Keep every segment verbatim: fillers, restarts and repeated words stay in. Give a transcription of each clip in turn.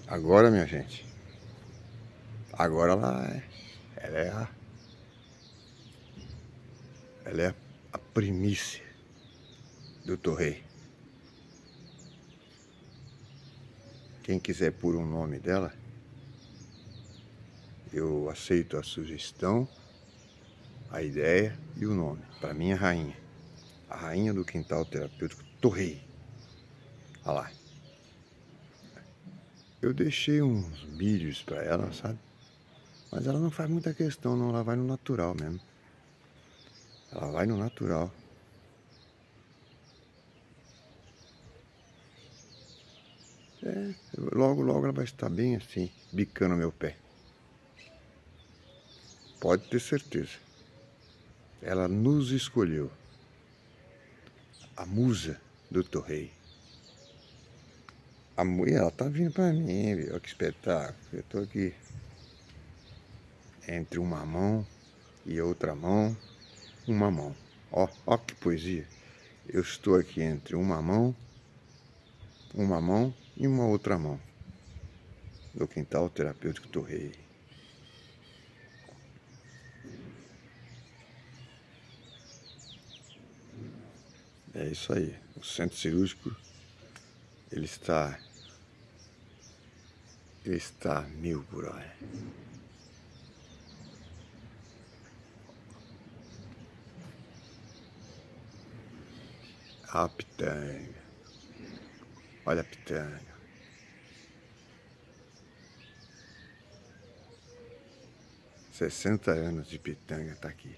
Agora, minha gente, agora ela é, ela é a, ela é a primícia do Torrei. Quem quiser pôr um nome dela, eu aceito a sugestão, a ideia e o nome. Para mim, a rainha. A rainha do quintal terapêutico Torrei. Olha lá. Eu deixei uns milhos para ela, sabe? Mas ela não faz muita questão, não. Ela vai no natural mesmo. Ela vai no natural. É, logo, logo ela vai estar bem assim, bicando meu pé. Pode ter certeza. Ela nos escolheu. A musa do Torrei. A mulher, ela tá vindo pra mim, viu? Olha que espetáculo. Eu tô aqui entre uma mão e outra mão, uma mão. Ó, ó que poesia. Eu estou aqui entre uma mão, uma mão e uma outra mão. Do quintal terapêutico Torrei. É isso aí. O centro cirúrgico, ele está, ele está mil por hora. A pitanga. Olha a pitanga. sessenta anos de pitanga tá aqui.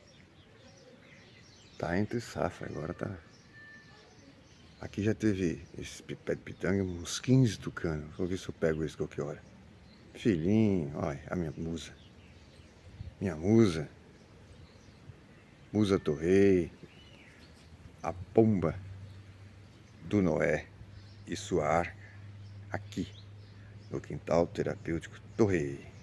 Tá entre safra, agora tá. Aqui já teve esse pé de pitanga, uns quinze tucanos. Vou ver se eu pego esse qualquer hora. Filhinho, olha, a minha musa. Minha musa. Musa Torrei. A pomba do Noé e sua arca. Aqui, no quintal terapêutico Torrei.